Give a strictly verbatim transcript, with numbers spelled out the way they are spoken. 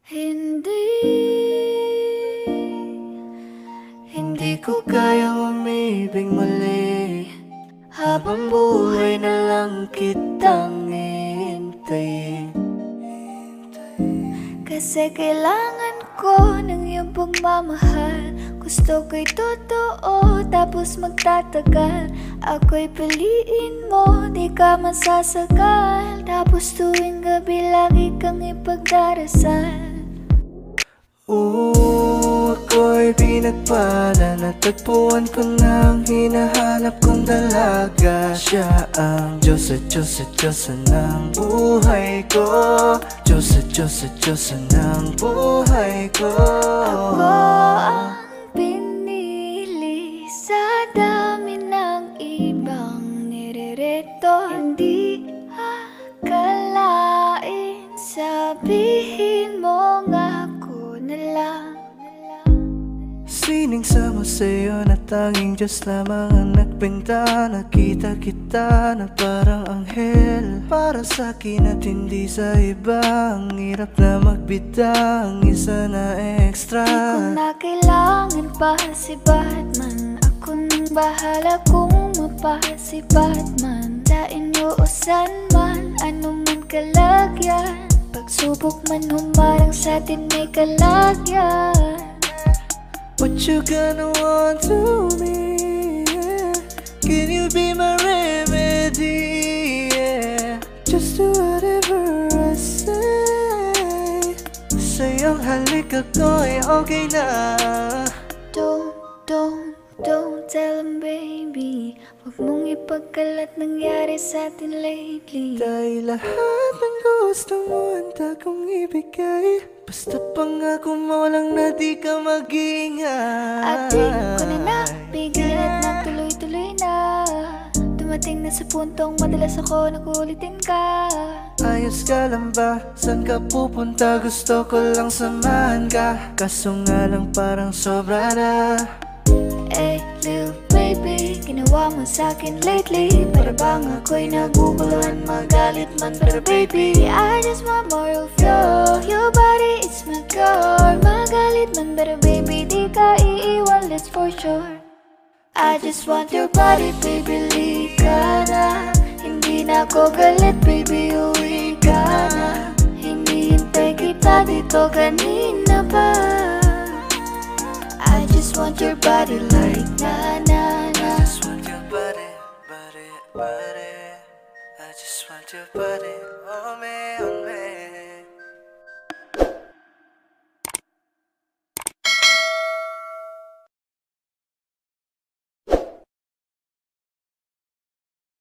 Hindi, hindi ko kayang umibig muli, habang buhay na lang kitang hihintayin. Kasi kailangan ko ng iyong pagmamahal. Gusto ko'y totoo, tapos magtatagal. Ako'y piliin mo, di ka masasagal. Tapos tuwing gabi lagi kang ipagdarasal. Oo, ako'y pinagpala, natagpuan ko ng hinahanap kong dalaga. Siya ang Diyos at Diyos at Diyos ng buhay ko. Diyos at Diyos at Diyos ng buhay ko. Ako ang pinili sa dami ng ibang nirereto. Hindi akalain, sabihin mo nga ako na lang. Sining sama sa'yo na tanging Diyos lamang ang nagbenta. Nakita kita na parang anghel para sa'kin at hindi sa iba. Ang hirap na magbida, ang isa na extra. Di ko na kailangan pa si Batman. Ako nang bahala kung mapa si Batman. Sa inyo o san man, ano man kalagyan. Pagsubok man humarang sa'tin may kalagyan. What you gonna want to me, yeah? Can you be my remedy, yeah? Just do whatever I say. Sa'yong halik ako'y okay na. Don't, don't, don't tell him baby. Huwag mong ipagkalat nangyari sa'tin lately. Dahil lahat ng gusto mo handa kong ibigay. Basta pangako mo lang na di ka mag-ingay. At di ko na napigil at nagtuloy-tuloy na. Dumating na sa puntong madalas ako nakulitin ka. Ayos ka lang ba? Saan ka pupunta? Gusto ko lang samahan ka. Kaso nga lang parang sobra na. Hey, little baby, ginawa mo sa'kin lately. Para bang ako'y naguguluhan, magalit man. Pero baby, I just want more of you. Your body is my core. Magalit man, pero baby, di ka iiwan, that's for sure. I just want your body, baby, lika na. Hindi na ako galit, baby, uwi ka na. Hinihintay kita dito kanina pa. I just want your body like na na na. I just want your body, body, body. I just want your body, oh man.